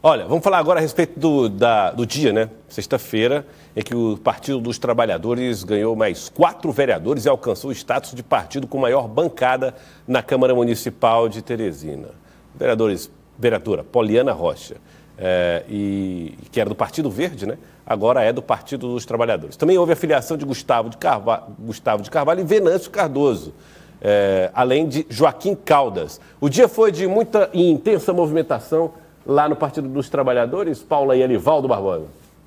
Olha, vamos falar agora a respeito do dia, né? Sexta-feira, em que o Partido dos Trabalhadores ganhou mais 4 vereadores e alcançou o status de partido com maior bancada na Câmara Municipal de Teresina. Vereadora Poliana Rocha, que era do Partido Verde, né? Agora é do Partido dos Trabalhadores. Também houve a filiação de Gustavo de Carvalho e Venâncio Cardoso, além de Joaquim Caldas. O dia foi de muita e intensa movimentação lá no Partido dos Trabalhadores, Paula e Elivaldo Barbosa.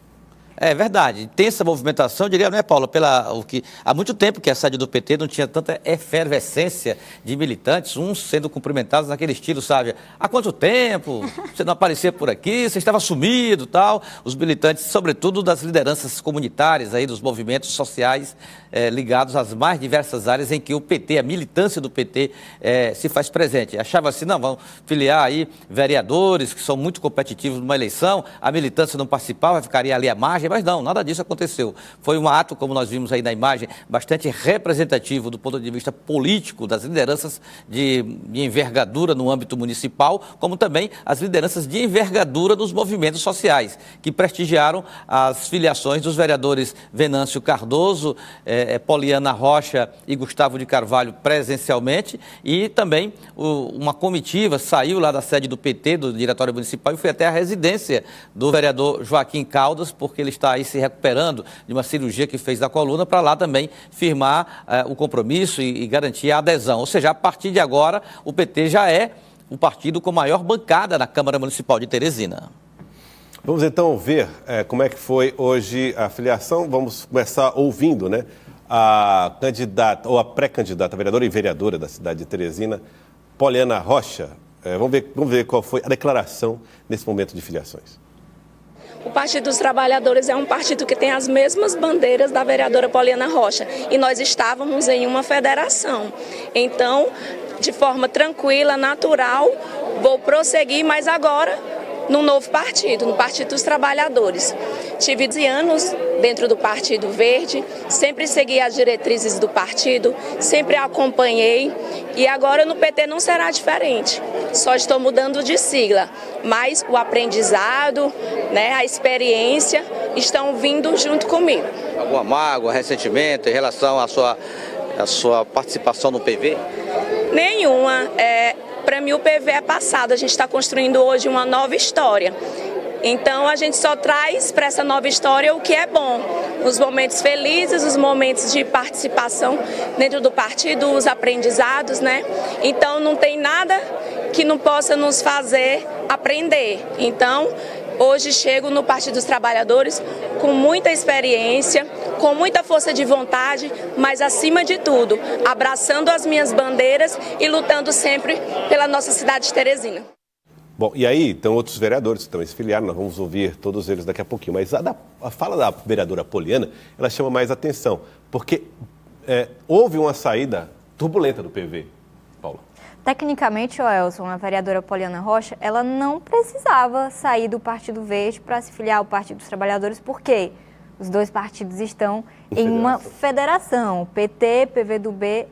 É verdade, intensa movimentação, eu diria, não é, Paula? Há muito tempo que a sede do PT não tinha tanta efervescência de militantes, uns sendo cumprimentados naquele estilo, sabe? Há quanto tempo você não aparecia por aqui, você estava sumido e tal. Os militantes, sobretudo das lideranças comunitárias, aí, dos movimentos sociais ligados às mais diversas áreas em que o PT, a militância do PT se faz presente. Achava assim, não, vamos filiar aí vereadores que são muito competitivos numa eleição, a militância não participava, ficaria ali à margem. Mas não, nada disso aconteceu. Foi um ato, como nós vimos aí na imagem, bastante representativo do ponto de vista político, das lideranças de envergadura no âmbito municipal, como também as lideranças de envergadura dos movimentos sociais, que prestigiaram as filiações dos vereadores Venâncio Cardoso, Poliana Rocha e Gustavo de Carvalho presencialmente, e também uma comitiva saiu lá da sede do PT, do Diretório Municipal, e foi até a residência do vereador Joaquim Caldas, porque ele está aí se recuperando de uma cirurgia que fez da coluna, para lá também firmar o compromisso e garantir a adesão. Ou seja, a partir de agora, o PT já é o partido com maior bancada na Câmara Municipal de Teresina. Vamos então ver como é que foi hoje a filiação. Vamos começar ouvindo, né, a candidata, ou a pré-candidata, vereadora e vereadora da cidade de Teresina, Poliana Rocha. Vamos ver qual foi a declaração nesse momento de filiações. O Partido dos Trabalhadores é um partido que tem as mesmas bandeiras da vereadora Poliana Rocha e nós estávamos em uma federação. Então, de forma tranquila, natural, vou prosseguir, mas agora num novo partido, no Partido dos Trabalhadores. Tive 12 anos dentro do Partido Verde, sempre segui as diretrizes do partido, sempre acompanhei e agora no PT não será diferente. Só estou mudando de sigla, mas o aprendizado, né, a experiência estão vindo junto comigo. Alguma mágoa, ressentimento em relação à sua participação no PV? Nenhuma. Para mim o PV é passado, a gente está construindo hoje uma nova história. Então a gente só traz para essa nova história o que é bom, os momentos felizes, os momentos de participação dentro do partido, os aprendizados, né? Então não tem nada que não possa nos fazer aprender. Então hoje chego no Partido dos Trabalhadores com muita experiência, com muita força de vontade, mas acima de tudo, abraçando as minhas bandeiras e lutando sempre pela nossa cidade de Teresina. Bom, e aí tem outros vereadores que também se filiaram, nós vamos ouvir todos eles daqui a pouquinho. Mas a fala da vereadora Poliana, ela chama mais atenção, porque houve uma saída turbulenta do PV, Paula. Tecnicamente, Elson, a vereadora Poliana Rocha, ela não precisava sair do Partido Verde para se filiar ao Partido dos Trabalhadores, porque os dois partidos estão em uma federação, PT, PVdoB,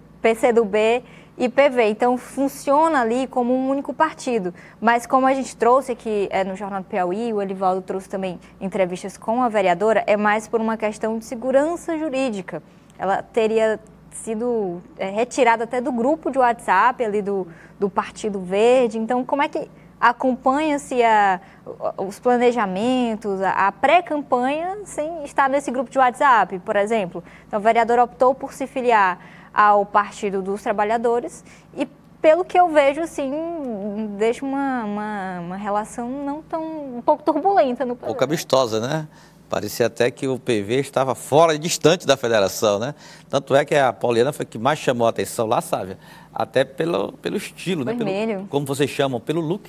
PCdoB e PV. Então, funciona ali como um único partido. Mas como a gente trouxe aqui no Jornal do Piauí, o Elivaldo trouxe também entrevistas com a vereadora, é mais por uma questão de segurança jurídica. Ela teria sido retirada até do grupo de WhatsApp ali do Partido Verde. Então, como é que acompanha-se os planejamentos, a pré-campanha sem estar nesse grupo de WhatsApp, por exemplo? Então, a vereadora optou por se filiar ao Partido dos Trabalhadores e, pelo que eu vejo, assim, deixa uma relação um pouco turbulenta no PV. Um pouco amistosa, né? Parecia até que o PV estava fora e distante da federação, né? Tanto é que a Poliana foi que mais chamou a atenção lá, Sávia, até pelo estilo, né? Como vocês chamam, pelo look.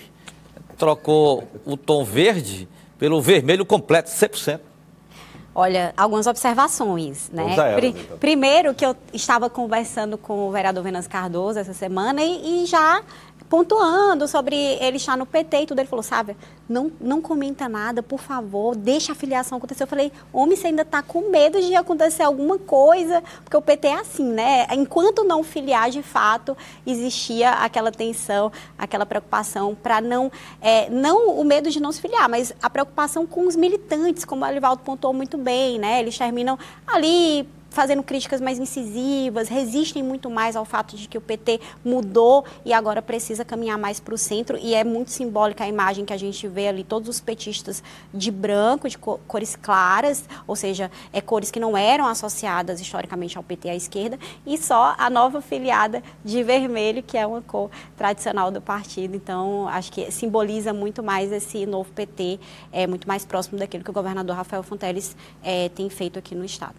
Trocou o tom verde pelo vermelho completo, 100%. Olha, algumas observações, né? Então. Primeiro que eu estava conversando com o vereador Venâncio Cardoso essa semana e já pontuando sobre ele estar no PT e tudo. Ele falou, Sávia, não comenta nada, por favor, deixa a filiação acontecer. Eu falei, homem, você ainda está com medo de acontecer alguma coisa? Porque o PT é assim, né? Enquanto não filiar, de fato, existia aquela tensão, aquela preocupação para não o medo de não se filiar, mas a preocupação com os militantes, como o Alivaldo pontuou muito bem, né? Eles terminam ali fazendo críticas mais incisivas, resistem muito mais ao fato de que o PT mudou e agora precisa caminhar mais para o centro, e é muito simbólica a imagem que a gente vê ali, todos os petistas de branco, de cores claras, ou seja, cores que não eram associadas historicamente ao PT à esquerda, e só a nova filiada de vermelho, que é uma cor tradicional do partido. Então, acho que simboliza muito mais esse novo PT, muito mais próximo daquilo que o governador Rafael Fonteles tem feito aqui no estado.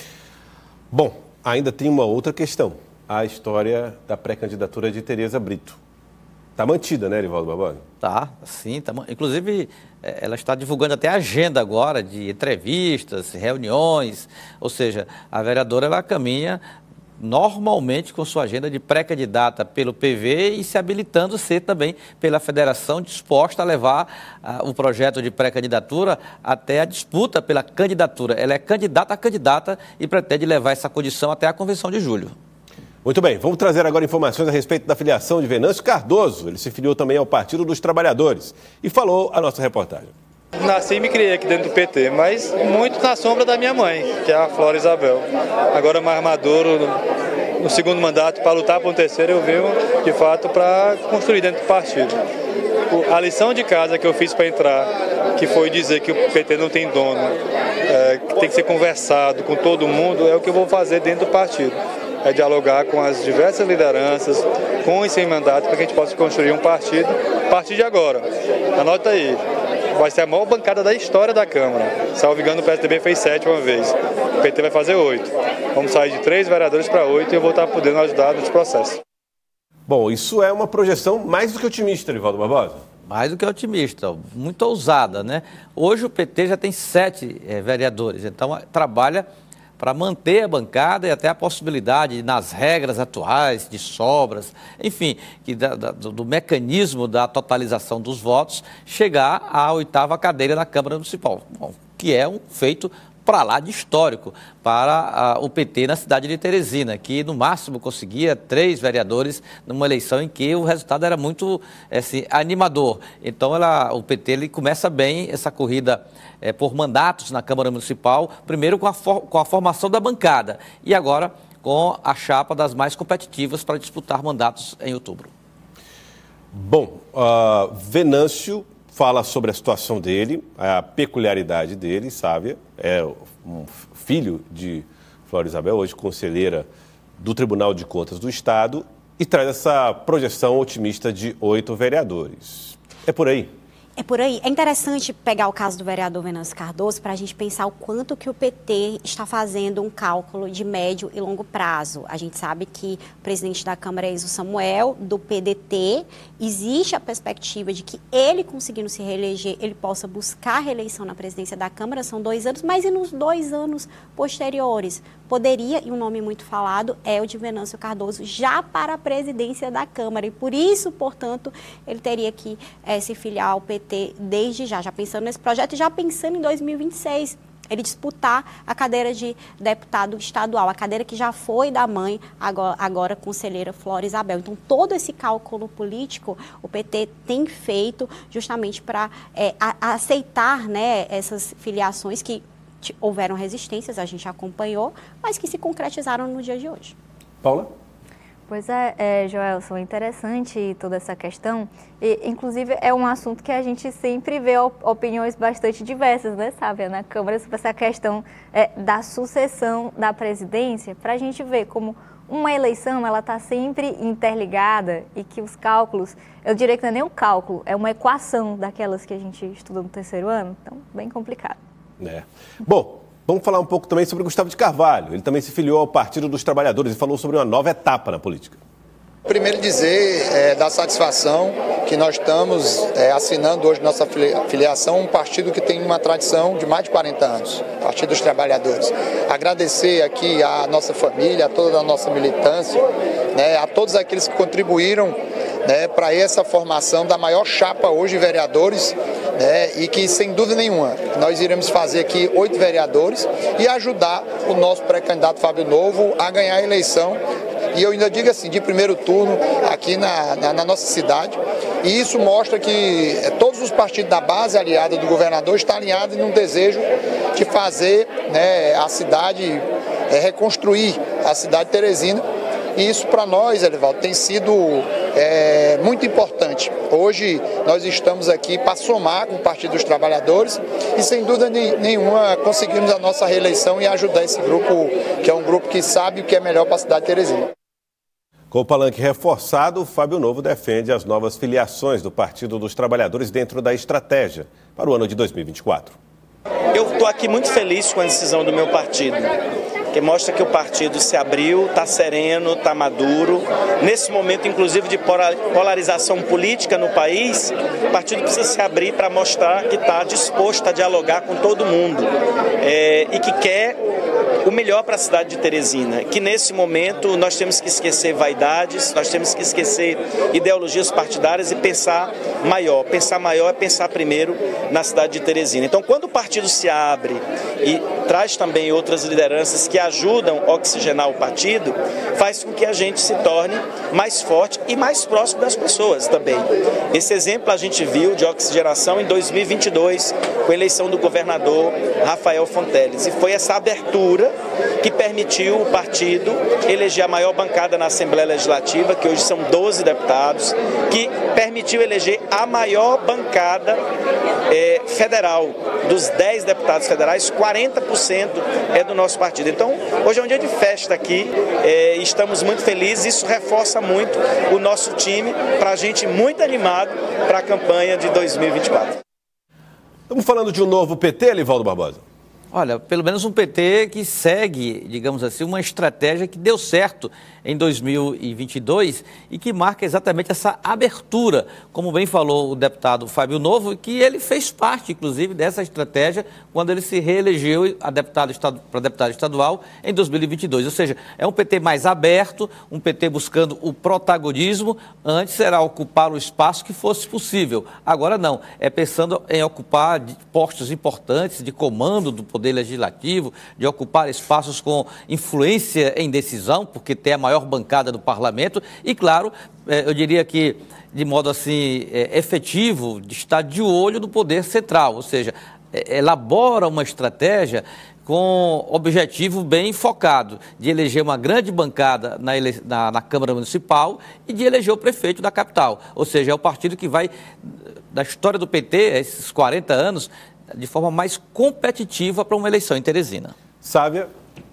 Bom, ainda tem uma outra questão, a história da pré-candidatura de Tereza Brito. Está mantida, né, Erivaldo Barbosa? Tá, sim. Inclusive, ela está divulgando até a agenda agora de entrevistas, reuniões, ou seja, a vereadora ela caminha normalmente com sua agenda de pré-candidata pelo PV e se habilitando a ser também pela federação, disposta a levar o projeto de pré-candidatura até a disputa pela candidatura. Ela é candidata a candidata e pretende levar essa condição até a convenção de julho. Muito bem, vamos trazer agora informações a respeito da filiação de Venâncio Cardoso. Ele se filiou também ao Partido dos Trabalhadores e falou a nossa reportagem. Nasci e me criei aqui dentro do PT, mas muito na sombra da minha mãe, que é a Flora Isabel. Agora mais maduro, no segundo mandato, para lutar por um terceiro, eu venho, de fato, para construir dentro do partido. A lição de casa que eu fiz para entrar, que foi dizer que o PT não tem dono, que tem que ser conversado com todo mundo, é o que eu vou fazer dentro do partido. É dialogar com as diversas lideranças, com e sem mandato, para que a gente possa construir um partido a partir de agora. Anota aí. Vai ser a maior bancada da história da Câmara. Salvo engano, o PSDB fez 7 uma vez. O PT vai fazer 8. Vamos sair de 3 vereadores para 8 e eu vou estar podendo ajudar nesse processo. Bom, isso é uma projeção mais do que otimista, Erivaldo Barbosa. Mais do que otimista, muito ousada, né? Hoje o PT já tem 7 vereadores, então trabalha para manter a bancada e até a possibilidade, nas regras atuais, de sobras, enfim, do mecanismo da totalização dos votos, chegar à 8ª cadeira na Câmara Municipal, que é um feito para lá de histórico para o PT na cidade de Teresina, que no máximo conseguia 3 vereadores numa eleição em que o resultado era muito animador. Então o PT ele começa bem essa corrida por mandatos na Câmara Municipal, primeiro com a formação da bancada e agora com a chapa das mais competitivas para disputar mandatos em outubro. Bom, Venâncio fala sobre a situação dele, a peculiaridade dele, Sávia, é um filho de Flora Isabel, hoje conselheira do Tribunal de Contas do Estado, e traz essa projeção otimista de 8 vereadores. É por aí? É por aí. É interessante pegar o caso do vereador Venâncio Cardoso para a gente pensar o quanto que o PT está fazendo um cálculo de médio e longo prazo. A gente sabe que o presidente da Câmara é o Samuel, do PDT. Existe a perspectiva de que ele, conseguindo se reeleger, ele possa buscar a reeleição na presidência da Câmara. São 2 anos, mas e nos 2 anos posteriores? Poderia, e um nome muito falado, é o de Venâncio Cardoso, já para a presidência da Câmara. E por isso, portanto, ele teria que se filiar ao PT desde já pensando nesse projeto e já pensando em 2026, ele disputar a cadeira de deputado estadual, a cadeira que já foi da mãe, agora conselheira Flora Isabel. Então, todo esse cálculo político, o PT tem feito justamente para aceitar, né, essas filiações que houveram resistências, a gente acompanhou, mas que se concretizaram no dia de hoje. Paula? Pois Joelson, interessante toda essa questão. E, inclusive, é um assunto que a gente sempre vê opiniões bastante diversas, né, Sávia, na Câmara, sobre essa questão da sucessão da presidência, para a gente ver como uma eleição ela está sempre interligada e que os cálculos, eu diria que não é nem um cálculo, é uma equação daquelas que a gente estuda no 3º ano, então, bem complicado. Bom, vamos falar um pouco também sobre Gustavo de Carvalho. Ele também se filiou ao Partido dos Trabalhadores e falou sobre uma nova etapa na política. Primeiro dizer da satisfação que nós estamos assinando hoje nossa filiação, um partido que tem uma tradição de mais de 40 anos, Partido dos Trabalhadores. Agradecer aqui à nossa família, a toda a nossa militância, a todos aqueles que contribuíram né, para essa formação da maior chapa hoje de vereadores, né, e que, sem dúvida nenhuma, nós iremos fazer aqui 8 vereadores e ajudar o nosso pré-candidato Fábio Novo a ganhar a eleição. E eu ainda digo assim, de primeiro turno aqui na nossa cidade. E isso mostra que todos os partidos da base aliada do governador estão alinhados num desejo de fazer, né, a cidade, reconstruir a cidade de Teresina. E isso para nós, Elivaldo, tem sido muito importante. Hoje nós estamos aqui para somar com o Partido dos Trabalhadores e, sem dúvida nenhuma, conseguimos a nossa reeleição e ajudar esse grupo, que é um grupo que sabe o que é melhor para a cidade de Teresina. Com o palanque reforçado, Fábio Novo defende as novas filiações do Partido dos Trabalhadores dentro da estratégia para o ano de 2024. Eu estou aqui muito feliz com a decisão do meu partido, que mostra que o partido se abriu, está sereno, está maduro. Nesse momento, inclusive, de polarização política no país, o partido precisa se abrir para mostrar que está disposto a dialogar com todo mundo e que quer o melhor para a cidade de Teresina, que nesse momento nós temos que esquecer vaidades, nós temos que esquecer ideologias partidárias e pensar maior. Pensar maior é pensar primeiro na cidade de Teresina. Então, quando o partido se abre e traz também outras lideranças que ajudam a oxigenar o partido, faz com que a gente se torne mais forte e mais próximo das pessoas também. Esse exemplo a gente viu de oxigenação em 2022, com a eleição do governador Rafael Fonteles. E foi essa abertura que permitiu o partido eleger a maior bancada na Assembleia Legislativa, que hoje são 12 deputados, que permitiu eleger a maior bancada federal. Dos 10 deputados federais, 40% é do nosso partido. Então, hoje é um dia de festa aqui, estamos muito felizes, isso reforça muito o nosso time, para a gente muito animado para a campanha de 2024. Estamos falando de um novo PT, Elivaldo Barbosa? Olha, pelo menos um PT que segue, digamos assim, uma estratégia que deu certo em 2022 e que marca exatamente essa abertura, como bem falou o deputado Fábio Novo, que ele fez parte, inclusive, dessa estratégia quando ele se reelegeu para deputado estadual em 2022. Ou seja, é um PT mais aberto, um PT buscando o protagonismo. Antes era ocupar o espaço que fosse possível. Agora não, é pensando em ocupar postos importantes de comando do Poder Legislativo, de ocupar espaços com influência em decisão, porque tem a maior bancada do parlamento e, claro, eu diria que de modo assim efetivo, de estar de olho no poder central, ou seja, elabora uma estratégia com objetivo bem focado, de eleger uma grande bancada na Câmara Municipal e de eleger o prefeito da capital. Ou seja, é o partido que vai, da história do PT, esses 40 anos, de forma mais competitiva para uma eleição em Teresina. Sávia?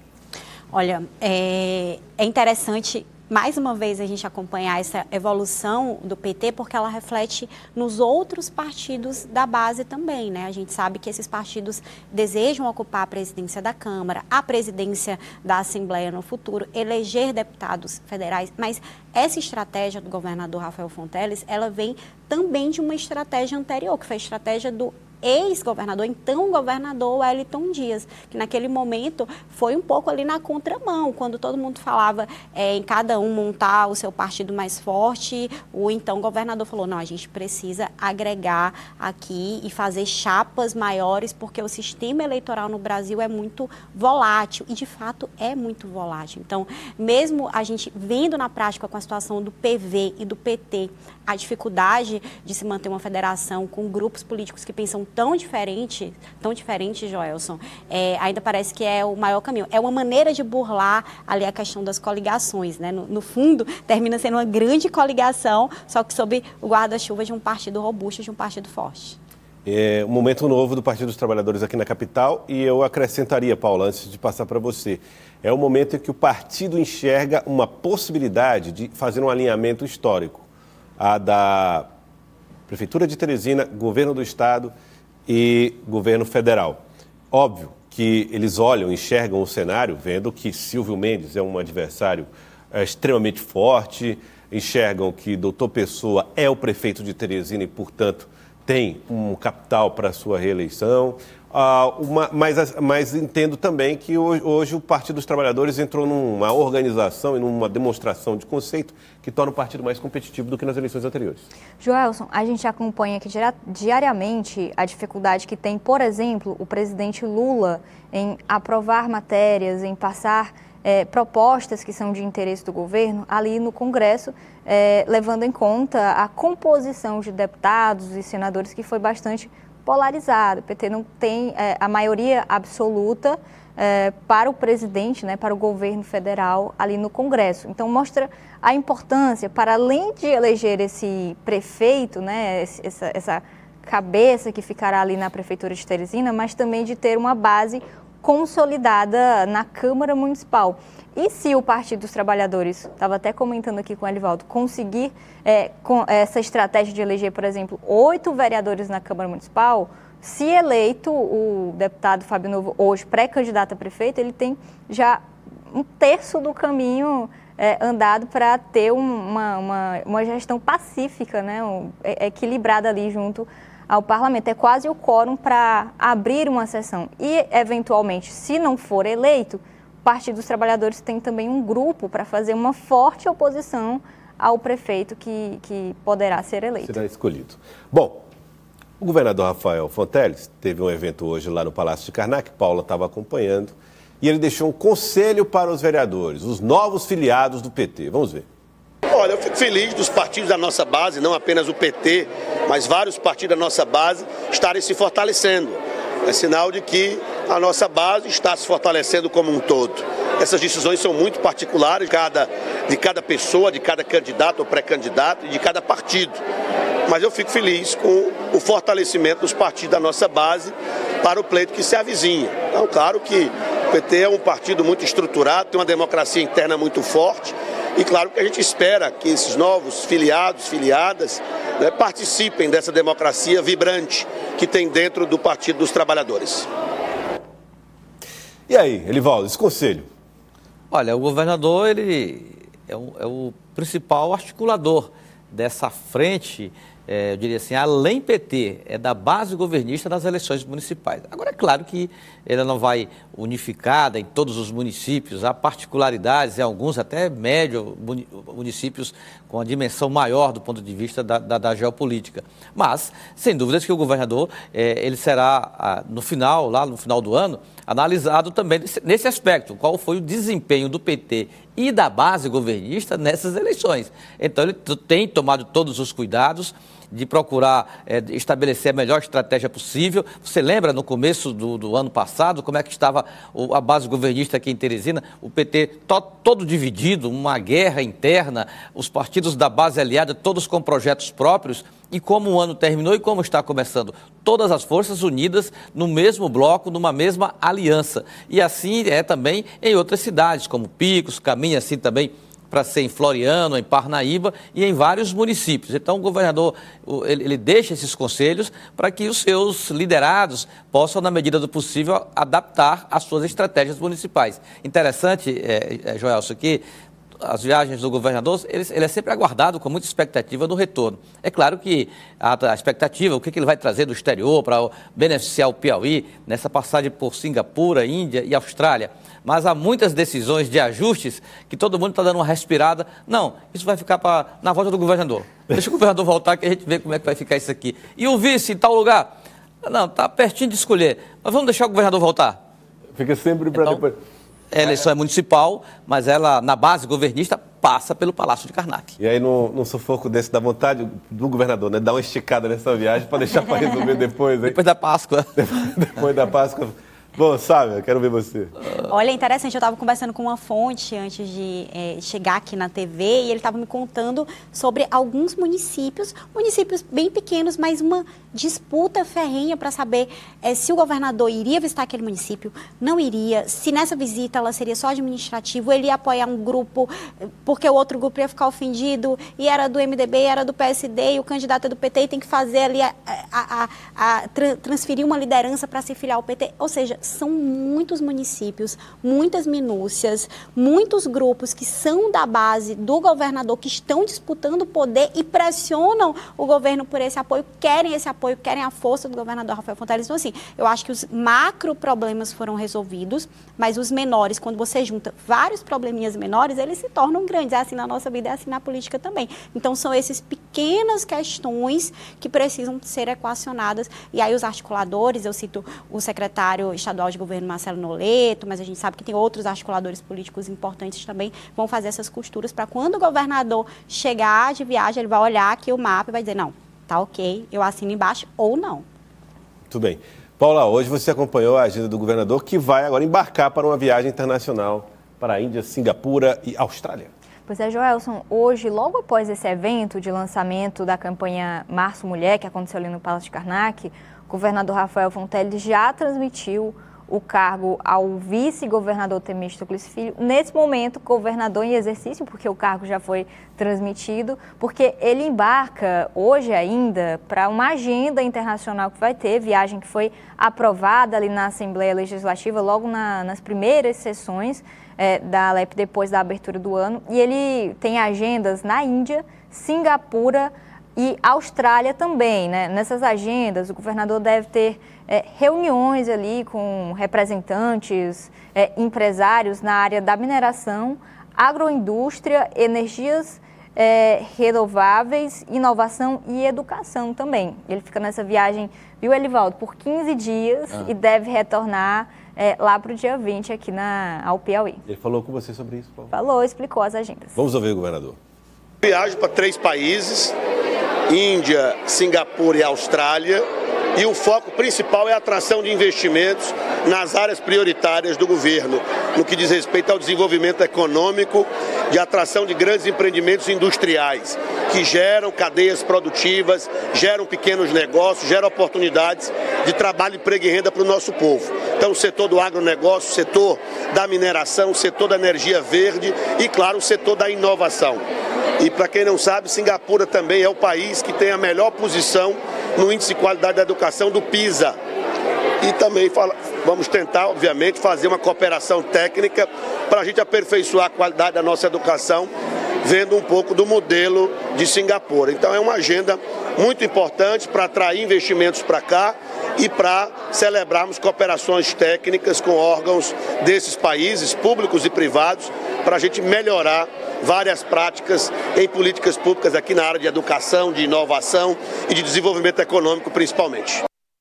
Olha, é interessante, mais uma vez, a gente acompanhar essa evolução do PT, porque ela reflete nos outros partidos da base também, né? A gente sabe que esses partidos desejam ocupar a presidência da Câmara, a presidência da Assembleia no futuro, eleger deputados federais, mas essa estratégia do governador Rafael Fonteles, ela vem também de uma estratégia anterior, que foi a estratégia do ex-governador, então governador Wellington Dias, que naquele momento foi um pouco ali na contramão, quando todo mundo falava em cada um montar o seu partido mais forte, o então governador falou, não, a gente precisa agregar aqui e fazer chapas maiores, porque o sistema eleitoral no Brasil é muito volátil, e de fato é muito volátil. Então, mesmo a gente vendo na prática com a situação do PV e do PT, a dificuldade de se manter uma federação com grupos políticos que pensam tão diferente, Joelson, ainda parece que é o maior caminho. É uma maneira de burlar ali a questão das coligações, né? No fundo, termina sendo uma grande coligação, só que sob o guarda-chuva de um partido robusto, de um partido forte. É um momento novo do Partido dos Trabalhadores aqui na capital e eu acrescentaria, Paula, antes de passar para você, é o momento em que o partido enxerga uma possibilidade de fazer um alinhamento histórico, a da Prefeitura de Teresina, Governo do Estado e Governo Federal. Óbvio que eles olham, enxergam o cenário, vendo que Silvio Mendes é um adversário extremamente forte, enxergam que Dr. Pessoa é o prefeito de Teresina e, portanto, tem um capital para a sua reeleição. Mas entendo também que hoje o Partido dos Trabalhadores entrou numa organização e numa demonstração de conceito que torna o partido mais competitivo do que nas eleições anteriores. Joelson, a gente acompanha aqui diariamente a dificuldade que tem, por exemplo, o presidente Lula em aprovar matérias, em passar propostas que são de interesse do governo ali no Congresso, levando em conta a composição de deputados e senadores que foi bastante polarizado. O PT não tem a maioria absoluta para o presidente, né, para o governo federal ali no Congresso. Então mostra a importância, para além de eleger esse prefeito, né, essa cabeça que ficará ali na Prefeitura de Teresina, mas também de ter uma base consolidada na Câmara Municipal. E se o Partido dos Trabalhadores, estava até comentando aqui com o Elivaldo, conseguir com essa estratégia de eleger, por exemplo, 8 vereadores na Câmara Municipal, se eleito o deputado Fábio Novo, hoje pré-candidato a prefeito, ele tem já 1/3 do caminho andado para ter uma gestão pacífica, né, equilibrada ali junto ao parlamento. É quase o quórum para abrir uma sessão. E, eventualmente, se não for eleito, o Partido dos Trabalhadores tem também um grupo para fazer uma forte oposição ao prefeito que poderá ser eleito. Será escolhido. Bom, o governador Rafael Fonteles teve um evento hoje lá no Palácio de Karnak, Paula estava acompanhando, e ele deixou um conselho para os vereadores, os novos filiados do PT. Vamos ver. Olha, eu fico feliz dos partidos da nossa base, não apenas o PT, mas vários partidos da nossa base estarem se fortalecendo. É sinal de que a nossa base está se fortalecendo como um todo. Essas decisões são muito particulares de cada pessoa, de cada candidato ou pré-candidato e de cada partido. Mas eu fico feliz com o fortalecimento dos partidos da nossa base para o pleito que se avizinha. Então, claro que o PT é um partido muito estruturado, tem uma democracia interna muito forte. E claro que a gente espera que esses novos filiados, filiadas, né, participem dessa democracia vibrante que tem dentro do Partido dos Trabalhadores. E aí, Elivaldo, esse conselho? Olha, o governador ele é o principal articulador dessa frente, eu diria assim, além PT, é da base governista nas eleições municipais. Agora, é claro que ele não vai unificada em todos os municípios, há particularidades em alguns, até médio, municípios com a dimensão maior do ponto de vista da geopolítica. Mas, sem dúvidas que o governador, ele será, lá no final do ano, analisado também nesse aspecto, qual foi o desempenho do PT e da base governista nessas eleições. Então, ele tem tomado todos os cuidados de procurar estabelecer a melhor estratégia possível. Você lembra, no começo do ano passado, como é que estava a base governista aqui em Teresina? O PT todo dividido, uma guerra interna, os partidos da base aliada, todos com projetos próprios. E como o ano terminou e como está começando? Todas as forças unidas no mesmo bloco, numa mesma aliança. E assim é também em outras cidades, como Picos, caminha assim também para ser em Floriano, em Parnaíba e em vários municípios. Então, o governador ele deixa esses conselhos para que os seus liderados possam, na medida do possível, adaptar as suas estratégias municipais. Interessante, Joelson, que as viagens do governador, ele é sempre aguardado com muita expectativa do retorno. É claro que a expectativa, o que ele vai trazer do exterior para beneficiar o Piauí nessa passagem por Singapura, Índia e Austrália. Mas há muitas decisões de ajustes que todo mundo está dando uma respirada. Não, isso vai ficar na volta do governador. Deixa o governador voltar que a gente vê como é que vai ficar isso aqui. E o vice em tal lugar? Não, está pertinho de escolher. Mas vamos deixar o governador voltar? Fica sempre para depois. A eleição é municipal, mas ela, na base governista, passa pelo Palácio de Karnak. E aí, num sufoco desse, dá vontade do governador, né? Dar uma esticada nessa viagem para deixar para resolver depois, hein? Depois da Páscoa. Depois da Páscoa. Bom, Sávia, quero ver você. Olha, interessante, eu estava conversando com uma fonte antes de chegar aqui na TV e ele estava me contando sobre alguns municípios bem pequenos, mas uma disputa ferrenha para saber se o governador iria visitar aquele município, não iria, se nessa visita ela seria só administrativa, ele ia apoiar um grupo, porque o outro grupo ia ficar ofendido, e era do MDB, era do PSD, e o candidato é do PT, e tem que fazer ali, transferir uma liderança para se filiar ao PT, ou seja, são muitos municípios, muitas minúcias, muitos grupos que são da base do governador, que estão disputando o poder e pressionam o governo por esse apoio, querem a força do governador Rafael Fonteles. Então, assim, eu acho que os macro problemas foram resolvidos, mas os menores, quando você junta vários probleminhas menores, eles se tornam grandes. É assim na nossa vida, é assim na política também. Então, são essas pequenas questões que precisam ser equacionadas. E aí, os articuladores, eu cito o secretário estadual de governo, Marcelo Noleto, mas a gente sabe que tem outros articuladores políticos importantes também, vão fazer essas costuras para quando o governador chegar de viagem, ele vai olhar aqui o mapa e vai dizer, não, tá ok, eu assino embaixo ou não. Muito bem. Paula, hoje você acompanhou a agenda do governador, que vai agora embarcar para uma viagem internacional para a Índia, Singapura e Austrália. Pois é, Joelson, hoje, logo após esse evento de lançamento da campanha Março Mulher, que aconteceu ali no Palácio de Karnak, o governador Rafael Fonteles já transmitiu o cargo ao vice-governador Temístocles Filho. Nesse momento, governador em exercício, porque o cargo já foi transmitido, porque ele embarca hoje ainda para uma agenda internacional que vai ter, viagem que foi aprovada ali na Assembleia Legislativa, logo nas primeiras sessões da Alep depois da abertura do ano. E ele tem agendas na Índia, Singapura e Austrália também, né? Nessas agendas, o governador deve ter reuniões ali com representantes, empresários na área da mineração, agroindústria, energias renováveis, inovação e educação também. Ele fica nessa viagem, viu, Elivaldo, por 15 dias e deve retornar lá para o dia 20 aqui ao Piauí. Ele falou com você sobre isso, Paulo? Falou, explicou as agendas. Vamos ouvir o governador. Viagem para 3 países, Índia, Singapura e Austrália, e o foco principal é a atração de investimentos nas áreas prioritárias do governo, no que diz respeito ao desenvolvimento econômico, de atração de grandes empreendimentos industriais, que geram cadeias produtivas, geram pequenos negócios, geram oportunidades de trabalho, emprego e renda para o nosso povo. Então, o setor do agronegócio, o setor da mineração, o setor da energia verde e, claro, o setor da inovação. E, para quem não sabe, Singapura também é o país que tem a melhor posição no índice de qualidade da educação do PISA. E também vamos tentar, obviamente, fazer uma cooperação técnica para a gente aperfeiçoar a qualidade da nossa educação, vendo um pouco do modelo de Singapura. Então é uma agenda muito importante para atrair investimentos para cá e para celebrarmos cooperações técnicas com órgãos desses países, públicos e privados, para a gente melhorar várias práticas em políticas públicas aqui na área de educação, de inovação e de desenvolvimento econômico principalmente.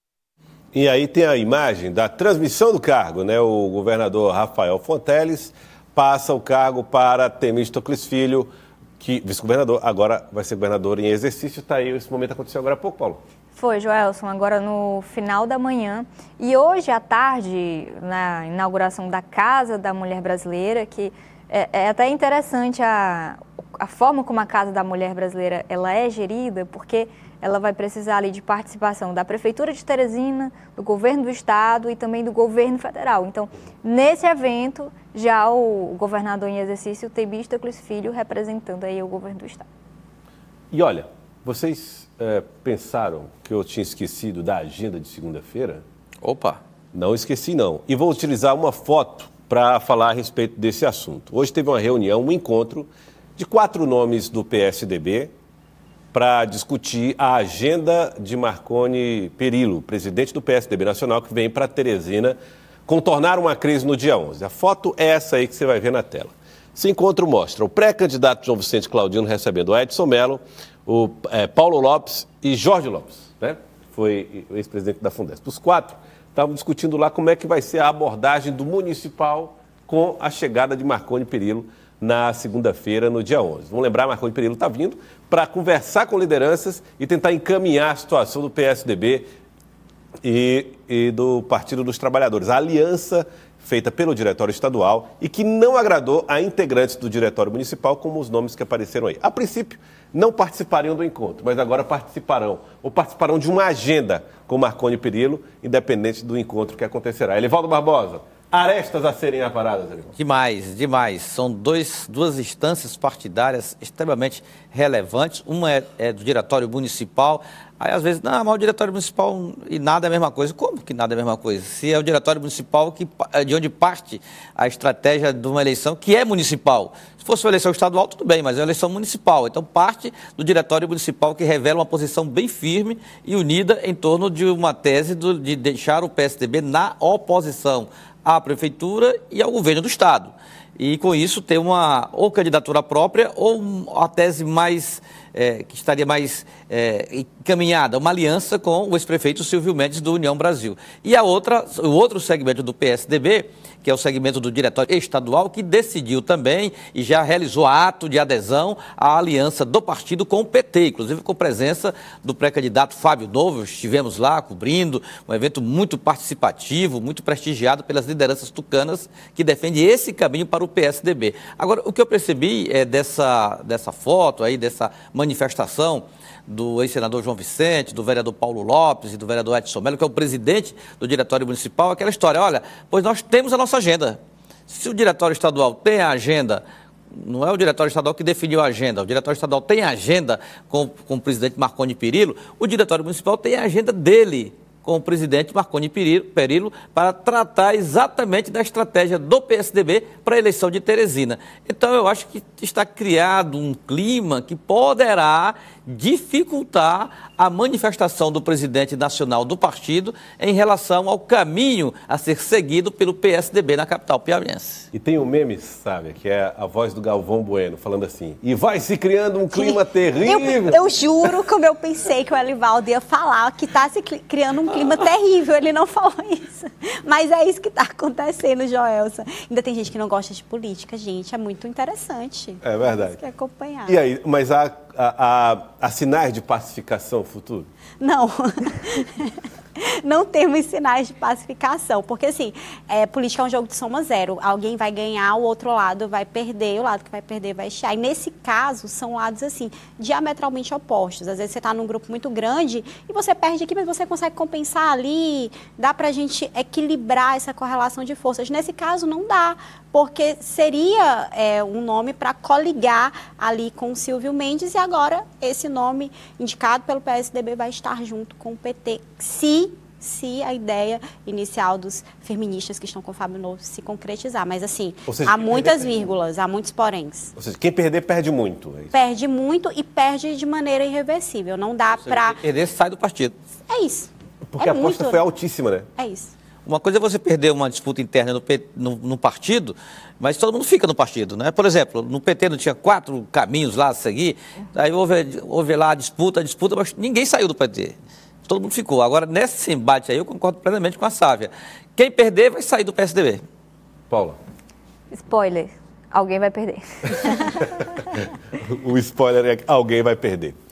E aí tem a imagem da transmissão do cargo, né? O governador Rafael Fonteles passa o cargo para Temístocles Filho, que vice-governador, agora vai ser governador em exercício. Está aí, esse momento aconteceu agora há pouco, Paulo. Foi, Joelson, agora no final da manhã. E hoje à tarde, na inauguração da Casa da Mulher Brasileira, que é até interessante a forma como a Casa da Mulher Brasileira ela é gerida, porque ela vai precisar ali de participação da Prefeitura de Teresina, do Governo do Estado e também do Governo Federal. Então, nesse evento, já o governador em exercício, Temístocles Filho, representando aí o Governo do Estado. E olha, vocês pensaram que eu tinha esquecido da agenda de segunda-feira? Opa! Não esqueci, não. E vou utilizar uma foto para falar a respeito desse assunto. Hoje teve uma reunião, um encontro de 4 nomes do PSDB para discutir a agenda de Marconi Perillo, presidente do PSDB Nacional, que vem para Teresina contornar uma crise no dia 11. A foto é essa aí que você vai ver na tela. Esse encontro mostra o pré-candidato João Vicente Claudino recebendo o Edson Mello, o Paulo Lopes e Jorge Lopes, né? Foi o ex-presidente da Fundesp. Os 4 estavam discutindo lá como é que vai ser a abordagem do municipal com a chegada de Marconi Perillo na segunda-feira, no dia 11. Vamos lembrar, Marconi Perillo está vindo para conversar com lideranças e tentar encaminhar a situação do PSDB e do Partido dos Trabalhadores. A aliança feita pelo Diretório Estadual e que não agradou a integrantes do Diretório Municipal, como os nomes que apareceram aí. A princípio, não participariam do encontro, mas agora participarão, ou participarão de uma agenda com Marconi Perillo, independente do encontro que acontecerá. Elivaldo Barbosa, arestas a serem aparadas, Elivaldo. Demais, demais. São duas instâncias partidárias extremamente relevantes. Uma é do Diretório Municipal, Aí, às vezes, não, mas o diretório municipal e nada é a mesma coisa. Como que nada é a mesma coisa? Se é o diretório municipal de onde parte a estratégia de uma eleição que é municipal. Se fosse uma eleição estadual, tudo bem, mas é uma eleição municipal. Então, parte do diretório municipal que revela uma posição bem firme e unida em torno de uma tese de deixar o PSDB na oposição à prefeitura e ao governo do Estado. E, com isso, ter uma ou candidatura própria ou a tese mais... que estaria mais encaminhada, uma aliança com o ex-prefeito Silvio Mendes do União Brasil. E o outro segmento do PSDB, que é o segmento do diretório estadual, que decidiu também e já realizou ato de adesão à aliança do partido com o PT, inclusive com presença do pré-candidato Fábio Novo. Estivemos lá cobrindo um evento muito participativo, muito prestigiado pelas lideranças tucanas que defendem esse caminho para o PSDB. Agora, o que eu percebi dessa foto aí, dessa manifestação do ex-senador João Vicente, do vereador Paulo Lopes e do vereador Edson Mello, que é o presidente do diretório municipal, aquela história, olha, pois nós temos a nossa agenda. Se o diretório estadual tem a agenda, não é o diretório estadual que definiu a agenda, o diretório estadual tem a agenda com o presidente Marconi Perillo, o diretório municipal tem a agenda dele com o presidente Marconi Perillo para tratar exatamente da estratégia do PSDB para a eleição de Teresina. Então, eu acho que está criado um clima que poderá dificultar a manifestação do presidente nacional do partido em relação ao caminho a ser seguido pelo PSDB na capital piauiense. E tem um meme, sabe, que é a voz do Galvão Bueno, falando assim, e vai se criando um clima terrível. Eu juro, como eu pensei que o Elivaldo ia falar, que está se criando um clima terrível, ele não falou isso. Mas é isso que está acontecendo, Joelson. Ainda tem gente que não gosta de política, gente, é muito interessante. É verdade. Quer acompanhar. E aí, mas há sinais de pacificação no futuro? Não. Não temos sinais de pacificação, porque assim, política é um jogo de soma zero. Alguém vai ganhar, o outro lado vai perder, o lado que vai perder vai chiar. E nesse caso, são lados assim, diametralmente opostos. Às vezes você está num grupo muito grande e você perde aqui, mas você consegue compensar ali, dá pra gente equilibrar essa correlação de forças. Nesse caso, não dá, porque seria um nome para coligar ali com o Silvio Mendes e agora esse nome indicado pelo PSDB vai estar junto com o PT, se a ideia inicial dos feministas que estão com o Fábio Novo se concretizar. Mas, assim, seja, há muitas vírgulas, há muitos poréns. Ou seja, quem perder, perde muito. Perde muito e perde de maneira irreversível. Não dá para... Quem perder, sai do partido. É isso. Porque a aposta foi altíssima, né? É isso. Uma coisa é você perder uma disputa interna no partido, mas todo mundo fica no partido, né? Por exemplo, no PT não tinha 4 caminhos lá a seguir, aí houve lá a disputa, mas ninguém saiu do PT. Todo mundo ficou. Agora, nesse embate aí, eu concordo plenamente com a Sávia. Quem perder vai sair do PSDB. Paula. Spoiler. Alguém vai perder. O spoiler é que alguém vai perder.